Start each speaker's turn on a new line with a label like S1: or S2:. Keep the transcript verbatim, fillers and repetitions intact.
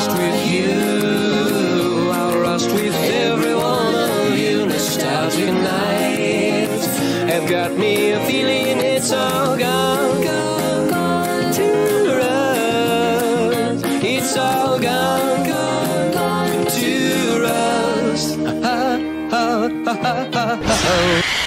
S1: rust with you. I'll rust with every one of you. Nostalgic nights have got me feeling it's all gone, gone, gone to rust. It's all gone, gone, gone to rust. Ha, ha, ha, ha, ha, ha.